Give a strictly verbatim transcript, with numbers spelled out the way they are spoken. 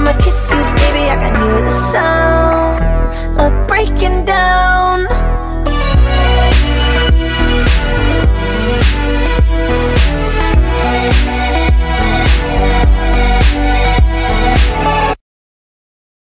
I'ma kiss you, baby, I can hear the sound of breaking